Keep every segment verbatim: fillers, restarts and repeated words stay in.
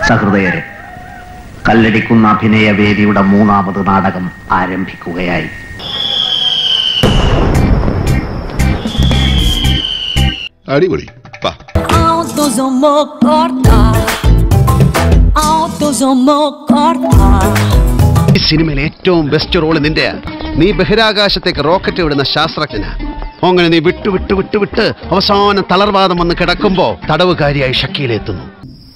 സഹൃദയരെ, കല്ലടിക്കുന്ന അഭിനയ വേദിയുടെ മൂന്നാമത് നാടകം ആരംഭിക്കുകയായി. അടിപൊളി. ഈ സിനിമയിൽ ഏറ്റവും ബെസ്റ്റ് റോള് നിന്റെ. നീ ബഹിരാകാശത്തേക്ക് റോക്കറ്റ് വിടുന്ന ശാസ്ത്രജ്ഞനാ. അങ്ങനെ നീ വിട്ടു വിട്ടു വിട്ടു വിട്ട് അവസാനം തളർവാദം വന്ന് കിടക്കുമ്പോ തടവുകാരിയായി ഷക്കീലെത്തുന്നു.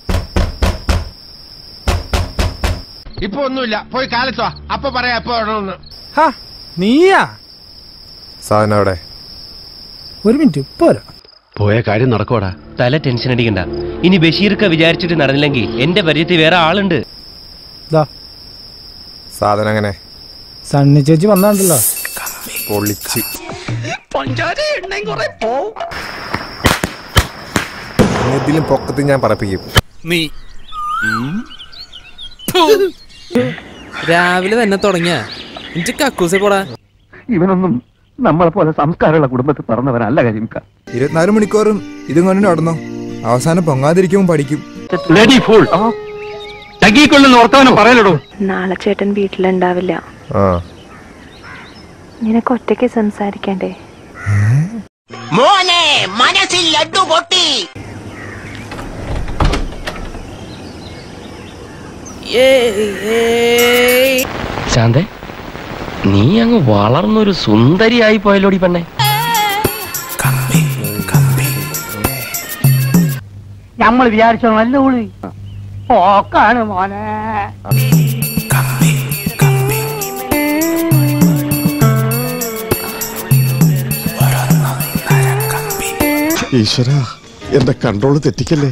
ഇപ്പൊ ഒന്നുമില്ല, പോയി കാലത്തോ അപ്പൊ പറയാ. എപ്പോ നീയാ സാധനം ഒരു മിനിറ്റ് പോരാ. പോയ കാര്യം നടക്കോടാ. തല ടെൻഷൻ അടിക്കണ്ട. ഇനി ബഷീർക്ക വിചാരിച്ചിട്ട് നടന്നില്ലെങ്കിൽ എന്റെ പരിചയത്തിൽ വേറെ ആളുണ്ട്. സാധനം അങ്ങനെ സണ്ണി ചേച്ചി വന്നാണ്ടല്ലോ. പൊളിച്ച് ഇതിലും പൊക്കത്തിൽ ഞാൻ പറപ്പിക്കും. നീ രാവിലെ തന്നെ തുടങ്ങിയ എനിക്ക് കക്കൂസെ പോടാ. ഇവനൊന്നും നമ്മളെ പോലെ സംസ്കാരമുള്ള കുടുംബത്തിൽ പറഞ്ഞവരല്ല കരിമിക്ക. ഇരുപത്തിനാല് മണിക്കൂറും ഇതും കൊണ്ട് നടന്നോ, അവസാനം പൊങ്ങാതിരിക്കുമ്പോൾ പഠിക്കും. നാളെ ചേട്ടൻ വീട്ടിലുണ്ടാവില്ല. നിനക്ക് ഒറ്റയ്ക്ക് സംസാരിക്കണ്ടേ? മോനെ മനസ്സിൽ ലഡ്ഡു പൊട്ടി. ശാന്തേ, നീ അങ്ങ് വളർന്നൊരു സുന്ദരിയായി പോയല്ലോടി പെണ്ണെ. നമ്മൾ വിചാരിച്ചോ നല്ല ഊളി പോക്കാണ് മോനെ. ഈശ്വര, എന്റെ കൺട്രോള് തെറ്റിക്കല്ലേ.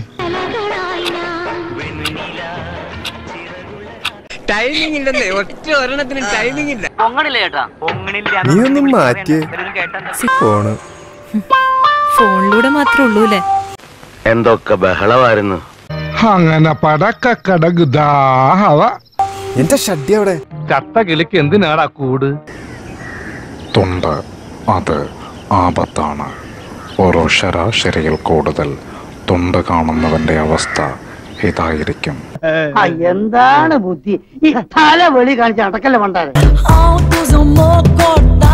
ടൈമിംഗ് ഇല്ലെന്നേ, ഒറ്റ ഒരെണ്ണത്തിന് ടൈമിംഗ് ഇല്ല. നീ ഒന്നും മാറ്റിയേ ഫോണ്. ഫോണിലൂടെ മാത്രമേ ഉള്ളൂല്ലേ? എന്തൊക്കെ ബഹളമായിരുന്നു. അങ്ങനെ പടക്കടകുദാഹവ. എന്റെ ഷഡ്ഡി അവിടെ. ചത്ത കിളിക്ക് എന്തിനാടാ കൂട്? തൊണ്ട് അത് ആപത്താണ്. ഓരോ ശരാശരിയിൽ കൂടുതൽ തൊണ്ട് കാണുന്നവന്റെ അവസ്ഥ ഇതായിരിക്കും. എന്താണ് ബുദ്ധി ഈ തല വെളി കാണിച്ച് അടക്കല്ലേ പണ്ടാരെ?